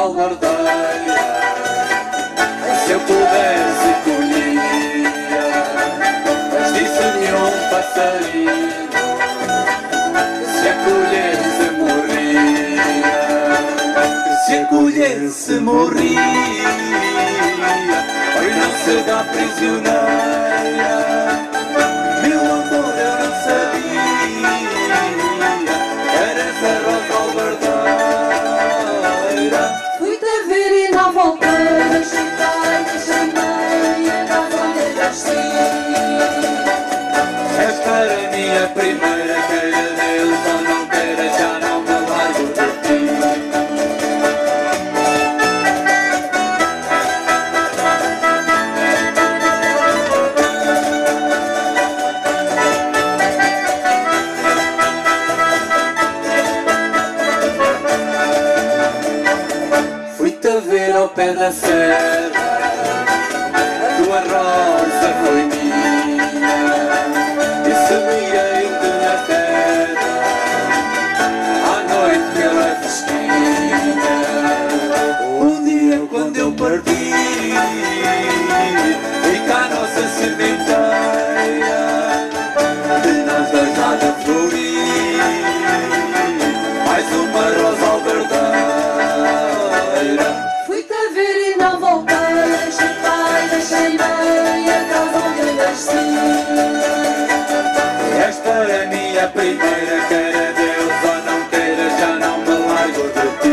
albardeira. Se eu pudesse colhia, mas disse-me um passarinho, se a colhesse morria, se a colhesse morria. Pois não se dá prisioneira, meu amor eu não sabia, era essa rosa albardeira. Fui-te a ver e não voltei, deixei pai, deixei mãe, a casa onde nasci. És para mim a primeira, queira Deus ou não queira, já não me largo de ti. Fui-te a ver ao pé da serra, a tua rosa foi minha, e semeei-te na terra, à noite pela festinha. Um dia quando eu parti, fica a nossa sementeira, de nós dois nada florir, mais uma rosa albardeira. Fui-te a ver e não voltei, deixei pai, deixei mãe, a casa onde nasci. És para mim a primeira, queira Deus ou não queira, já não me largo de ti.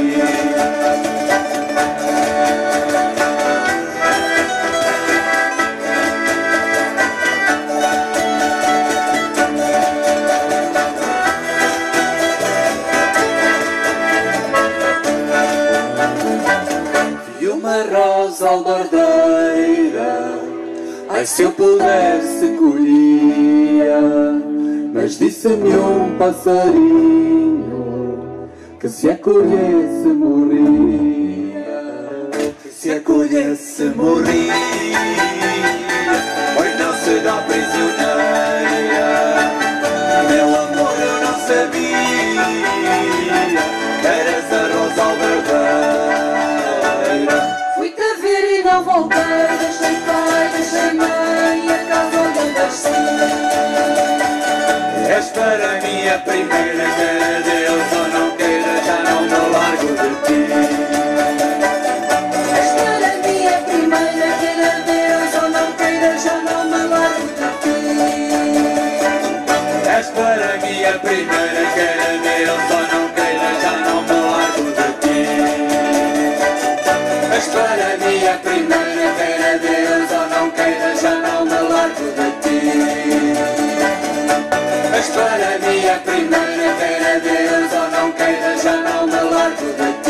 Vi uma rosa albardeira, ai se eu pudesse colhia, mas disse-me um passarinho que se a colhesse morria, que se a colhesse morria. Pois não se dá prisioneira, meu amor eu não sabia, era essa rosa albardeira. Fui-te a ver e não voltei, deixei pai, deixei mãe, a casa onde nasci. És para mim a primeira, queira Deus ou não queira, já não me largo de ti. És para mim a primeira, queira Deus ou não queira, já não me largo de ti. És para mim a primeira, queira Deus ou não queira, já não me largo de ti. És para mim a primeira, queira Deus ou não queira, já não me largo de ti. És para mim a primeira, queira Deus ou não queira, já não me largo de ti.